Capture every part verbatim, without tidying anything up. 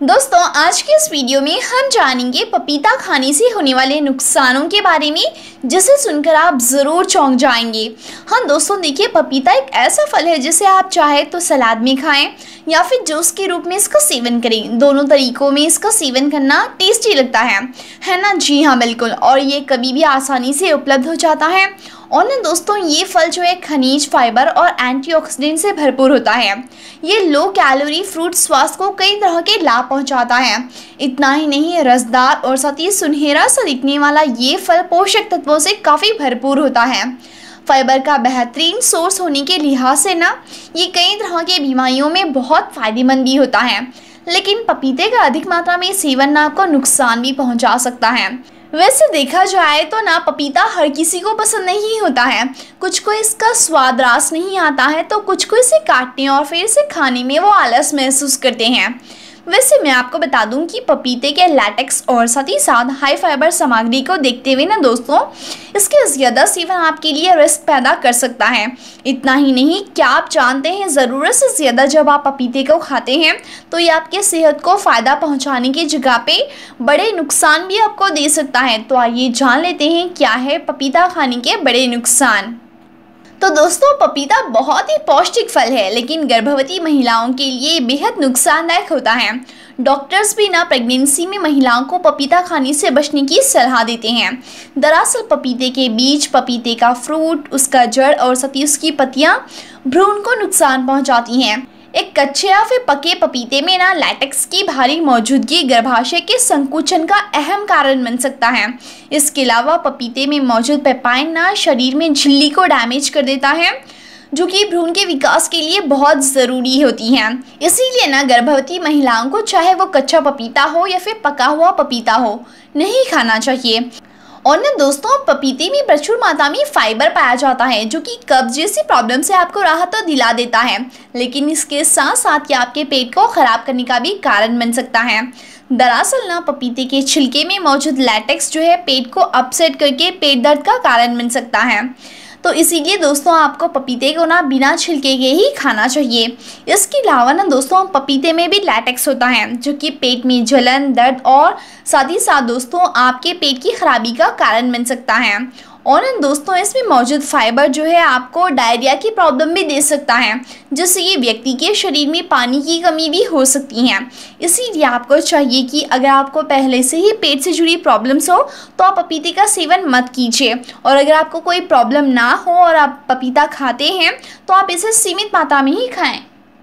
दोस्तों आज के इस वीडियो में हम जानेंगे पपीता खाने से होने वाले नुकसानों के बारे में, जिसे सुनकर आप ज़रूर चौंक जाएंगे। हाँ दोस्तों, देखिए पपीता एक ऐसा फल है जिसे आप चाहे तो सलाद में खाएं या फिर जूस के रूप में इसका सेवन करें। दोनों तरीकों में इसका सेवन करना टेस्टी लगता है है ना? जी हाँ बिल्कुल। और ये कभी भी आसानी से उपलब्ध हो जाता है। और ना दोस्तों, ये फल जो है खनिज, फाइबर और एंटीऑक्सीडेंट से भरपूर होता है। ये लो कैलोरी फ्रूट स्वास्थ्य को कई तरह के लाभ पहुंचाता है। इतना ही नहीं, रसदार और साथ ही सुनहरा सा दिखने वाला ये फल पोषक तत्वों से काफ़ी भरपूर होता है। फाइबर का बेहतरीन सोर्स होने के लिहाज से ना ये कई तरह के बीमारियों में बहुत फ़ायदेमंद भी होता है। लेकिन पपीते का अधिक मात्रा में सेवन ना आपको नुकसान भी पहुंचा सकता है। वैसे देखा जाए तो ना पपीता हर किसी को पसंद नहीं होता है। कुछ को इसका स्वाद रास नहीं आता है, तो कुछ को इसे काटने और फिर इसे खाने में वो आलस महसूस करते हैं। वैसे मैं आपको बता दूं कि पपीते के लैटेक्स और साथ ही साथ हाई फाइबर सामग्री को देखते हुए ना दोस्तों, इसके ज़्यादा सेवन आपके लिए रिस्क पैदा कर सकता है। इतना ही नहीं, क्या आप जानते हैं ज़रूरत से ज़्यादा जब आप पपीते को खाते हैं तो ये आपके सेहत को फ़ायदा पहुंचाने की जगह पे बड़े नुकसान भी आपको दे सकता है। तो आइए जान लेते हैं क्या है पपीता खाने के बड़े नुकसान। तो दोस्तों, पपीता बहुत ही पौष्टिक फल है, लेकिन गर्भवती महिलाओं के लिए बेहद नुकसानदायक होता है। डॉक्टर्स भी ना प्रेगनेंसी में महिलाओं को पपीता खाने से बचने की सलाह देते हैं। दरअसल पपीते के बीज, पपीते का फ्रूट, उसका जड़ और साथ ही उसकी पत्तियां भ्रूण को नुकसान पहुंचाती हैं। एक कच्चे या फिर पके पपीते में ना लैटेक्स की भारी मौजूदगी गर्भाशय के संकुचन का अहम कारण बन सकता है। इसके अलावा पपीते में मौजूद पेपाइन ना शरीर में झिल्ली को डैमेज कर देता है, जो कि भ्रूण के विकास के लिए बहुत ज़रूरी होती हैं। इसीलिए ना गर्भवती महिलाओं को चाहे वो कच्चा पपीता हो या फिर पका हुआ पपीता हो, नहीं खाना चाहिए। और ना दोस्तों, पपीते में प्रचुर मात्रा में फाइबर पाया जाता है, जो कि कब्ज जैसी प्रॉब्लम से आपको राहत तो दिला देता है, लेकिन इसके साथ साथ ये आपके पेट को ख़राब करने का भी कारण बन सकता है। दरअसल ना पपीते के छिलके में मौजूद लैटेक्स जो है पेट को अपसेट करके पेट दर्द का कारण बन सकता है। तो इसीलिए दोस्तों, आपको पपीते को ना बिना छिलके के ही खाना चाहिए। इसके अलावा ना दोस्तों, पपीते में भी लैटेक्स होता है, जो कि पेट में जलन, दर्द और साथ ही साथ दोस्तों आपके पेट की खराबी का कारण बन सकता है। और ना दोस्तों, इसमें मौजूद फाइबर जो है आपको डायरिया की प्रॉब्लम भी दे सकता है, जिससे ये व्यक्ति के शरीर में पानी की कमी भी हो सकती है। इसीलिए आपको चाहिए कि अगर आपको पहले से ही पेट से जुड़ी प्रॉब्लम्स हो तो आप पपीते का सेवन मत कीजिए। और अगर आपको कोई प्रॉब्लम ना हो और आप पपीता खाते हैं तो आप इसे सीमित मात्रा में ही खाएं।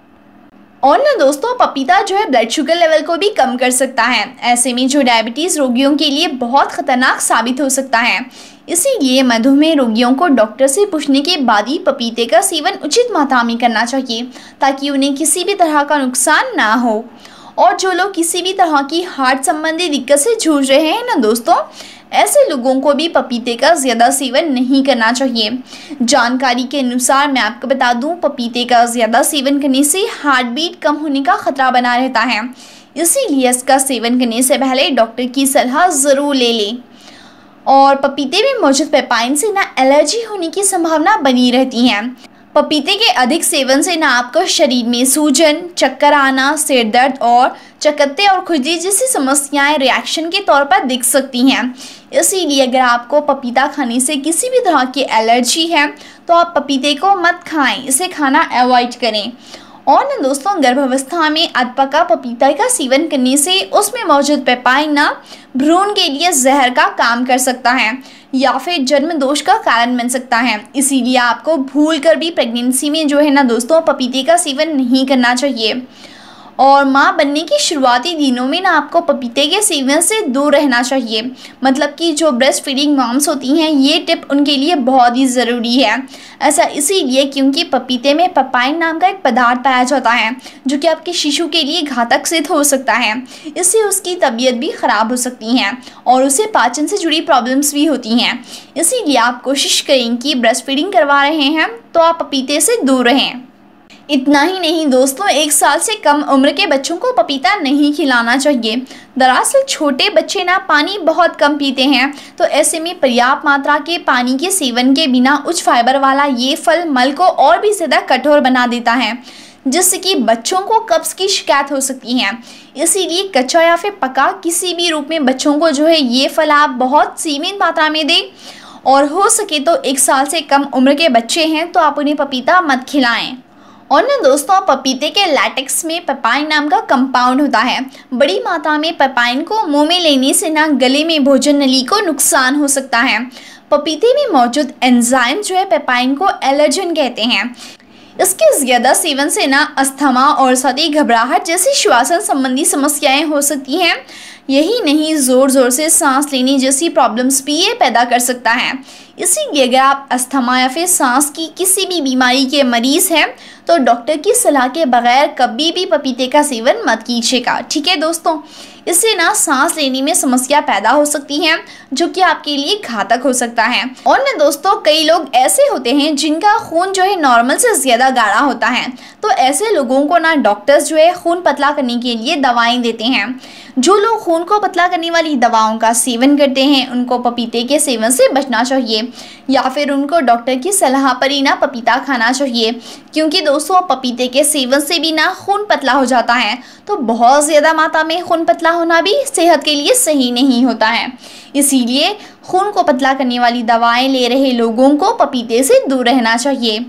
और ना दोस्तों, पपीता जो है ब्लड शुगर लेवल को भी कम कर सकता है। ऐसे में जो डायबिटीज़ रोगियों के लिए बहुत खतरनाक साबित हो सकता है। इसीलिए मधुमेह रोगियों को डॉक्टर से पूछने के बाद ही पपीते का सेवन उचित मात्रा में करना चाहिए, ताकि उन्हें किसी भी तरह का नुकसान ना हो। और जो लोग किसी भी तरह की हार्ट संबंधी दिक्कत से जूझ रहे हैं ना दोस्तों, ऐसे लोगों को भी पपीते का ज़्यादा सेवन नहीं करना चाहिए। जानकारी के अनुसार मैं आपको बता दूं, पपीते का ज़्यादा सेवन करने से हार्ट बीट कम होने का खतरा बना रहता है। इसीलिए इसका सेवन करने से पहले डॉक्टर की सलाह ज़रूर ले लें। और पपीते में मौजूद पेपाइन से ना एलर्जी होने की संभावना बनी रहती है। पपीते के अधिक सेवन से ना आपको शरीर में सूजन, चक्कर आना, सिर दर्द और चकत्ते और खुजली जैसी समस्याएं रिएक्शन के तौर पर दिख सकती हैं। इसीलिए अगर आपको पपीता खाने से किसी भी तरह की एलर्जी है तो आप पपीते को मत खाएं, इसे खाना अवॉइड करें। और ना दोस्तों, गर्भावस्था में अधपका पपीता का सेवन करने से उसमें मौजूद पेपाइन ना भ्रूण के लिए जहर का काम कर सकता है या फिर जन्म दोष का कारण बन सकता है। इसीलिए आपको भूल कर भी प्रेगनेंसी में जो है ना दोस्तों, पपीते का सेवन नहीं करना चाहिए। और माँ बनने की शुरुआती दिनों में ना आपको पपीते के सेवन से दूर रहना चाहिए। मतलब कि जो ब्रेस्ट फीडिंग मॉम्स होती हैं, ये टिप उनके लिए बहुत ही ज़रूरी है। ऐसा इसीलिए क्योंकि पपीते में पेपाइन नाम का एक पदार्थ पाया जाता है, जो कि आपके शिशु के लिए घातक सिद्ध हो सकता है। इससे उसकी तबीयत भी ख़राब हो सकती है और उसे पाचन से जुड़ी प्रॉब्लम्स भी होती हैं। इसीलिए आप कोशिश करें कि ब्रेस्ट फीडिंग करवा रहे हैं तो आप पपीते से दूर रहें। इतना ही नहीं दोस्तों, एक साल से कम उम्र के बच्चों को पपीता नहीं खिलाना चाहिए। दरअसल छोटे बच्चे ना पानी बहुत कम पीते हैं, तो ऐसे में पर्याप्त मात्रा के पानी के सेवन के बिना उच्च फाइबर वाला ये फल मल को और भी ज़्यादा कठोर बना देता है, जिससे कि बच्चों को कब्ज की शिकायत हो सकती है। इसीलिए कच्चा या फिर पका किसी भी रूप में बच्चों को जो है ये फल आप बहुत सीमित मात्रा में दें, और हो सके तो एक साल से कम उम्र के बच्चे हैं तो आप उन्हें पपीता मत खिलाएं। और ना दोस्तों, पपीते के लैटेक्स में पेपाइन नाम का कंपाउंड होता है। बड़ी मात्रा में पेपाइन को मुंह में लेने से ना गले में भोजन नली को नुकसान हो सकता है। पपीते में मौजूद एंजाइम जो है पेपाइन को एलर्जन कहते हैं। इसके ज़्यादा सेवन से ना अस्थमा और साथ ही घबराहट जैसी श्वसन संबंधी समस्याएं हो सकती हैं। यही नहीं, ज़ोर ज़ोर से सांस लेने जैसी प्रॉब्लम्स भी ये पैदा कर सकता है। इसीलिए अगर आप अस्थमा या फिर सांस की किसी भी बीमारी के मरीज़ हैं तो डॉक्टर की सलाह के बगैर कभी भी पपीते का सेवन मत कीजिएगा, ठीक है दोस्तों। इससे ना सांस लेने में समस्या पैदा हो सकती है जो कि आपके लिए घातक हो सकता है। और ना दोस्तों, कई लोग ऐसे होते हैं जिनका खून जो है नॉर्मल से ज़्यादा गाढ़ा होता है, तो ऐसे लोगों को ना डॉक्टर्स जो है खून पतला करने के लिए दवाएं देते हैं। जो लोग खून को पतला करने वाली दवाओं का सेवन करते हैं उनको पपीते के सेवन से बचना चाहिए, या फिर उनको डॉक्टर की सलाह पर ही ना पपीता खाना चाहिए, क्योंकि दोस्तों पपीते के सेवन से भी ना खून पतला हो जाता है। तो बहुत ज़्यादा मात्रा में खून पतला होना भी सेहत के लिए सही नहीं होता है। इसीलिए खून को पतला करने वाली दवाएं ले रहे लोगों को पपीते से दूर रहना चाहिए।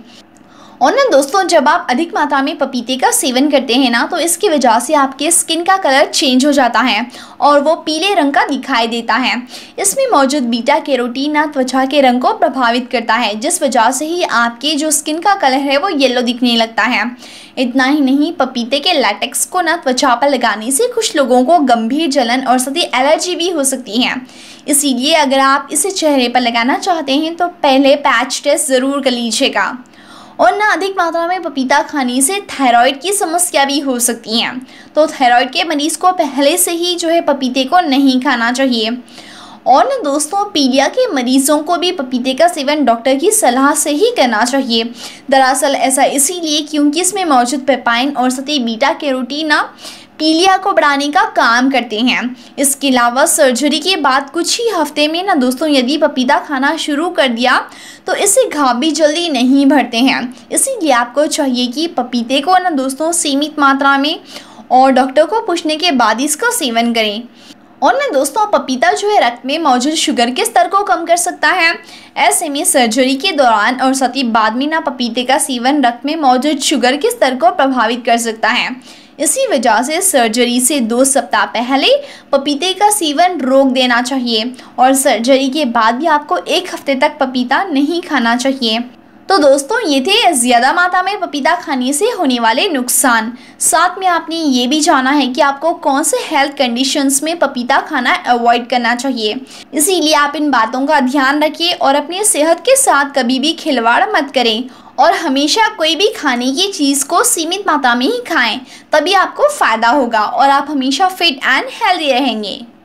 और ना दोस्तों, जब आप अधिक मात्रा में पपीते का सेवन करते हैं ना तो इसकी वजह से आपके स्किन का कलर चेंज हो जाता है और वो पीले रंग का दिखाई देता है। इसमें मौजूद बीटा कैरोटीन ना त्वचा के रंग को प्रभावित करता है, जिस वजह से ही आपके जो स्किन का कलर है वो येलो दिखने लगता है। इतना ही नहीं, पपीते के लैटेक्स को ना त्वचा पर लगाने से कुछ लोगों को गंभीर जलन और साथ ही एलर्जी भी हो सकती है। इसीलिए अगर आप इसे चेहरे पर लगाना चाहते हैं तो पहले पैच टेस्ट ज़रूर कर लीजिएगा। और ना अधिक मात्रा में पपीता खाने से थायराइड की समस्या भी हो सकती है, तो थायराइड के मरीज़ को पहले से ही जो है पपीते को नहीं खाना चाहिए। और ना दोस्तों, पीलिया के मरीजों को भी पपीते का सेवन डॉक्टर की सलाह से ही करना चाहिए। दरअसल ऐसा इसीलिए क्योंकि इसमें मौजूद पेपाइन और साथ ही बीटा कैरोटीन ना पीलिया को बढ़ाने का काम करते हैं। इसके अलावा सर्जरी के बाद कुछ ही हफ्ते में ना दोस्तों यदि पपीता खाना शुरू कर दिया तो इससे घाव भी जल्दी नहीं भरते हैं। इसीलिए आपको चाहिए कि पपीते को ना दोस्तों सीमित मात्रा में और डॉक्टर को पूछने के बाद इसका सेवन करें। और ना दोस्तों, पपीता जो है रक्त में मौजूद शुगर के स्तर को कम कर सकता है। ऐसे में सर्जरी के दौरान और साथ ही बाद में ना पपीते का सेवन रक्त में मौजूद शुगर के स्तर को प्रभावित कर सकता है। इसी वजह से सर्जरी से दो सप्ताह पहले पपीते का सेवन रोक देना चाहिए और सर्जरी के बाद भी आपको एक हफ्ते तक पपीता नहीं खाना चाहिए। तो दोस्तों, ये थे ज़्यादा मात्रा में पपीता खाने से होने वाले नुकसान। साथ में आपने ये भी जाना है कि आपको कौन से हेल्थ कंडीशंस में पपीता खाना अवॉइड करना चाहिए। इसीलिए आप इन बातों का ध्यान रखिए और अपनी सेहत के साथ कभी भी खिलवाड़ मत करें और हमेशा कोई भी खाने की चीज़ को सीमित मात्रा में ही खाएं, तभी आपको फ़ायदा होगा और आप हमेशा फिट एंड हेल्दी रहेंगे।